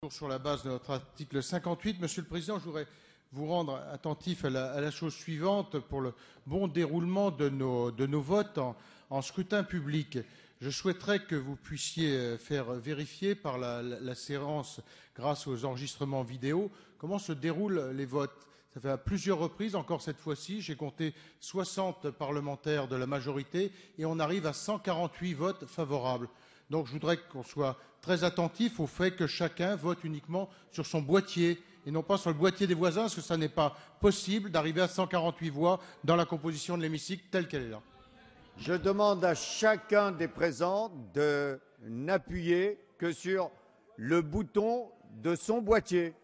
Sur la base de notre article 58, Monsieur le Président, je voudrais vous rendre attentif à la chose suivante pour le bon déroulement de nos votes en scrutin public. Je souhaiterais que vous puissiez faire vérifier par la séance, grâce aux enregistrements vidéo, comment se déroulent les votes. Ça fait à plusieurs reprises, encore cette fois-ci, j'ai compté 60 parlementaires de la majorité et on arrive à 148 votes favorables. Donc je voudrais qu'on soit très attentif au fait que chacun vote uniquement sur son boîtier et non pas sur le boîtier des voisins, parce que ça n'est pas possible d'arriver à 148 voix dans la composition de l'hémicycle telle qu'elle est là. Je demande à chacun des présents de n'appuyer que sur le bouton de son boîtier.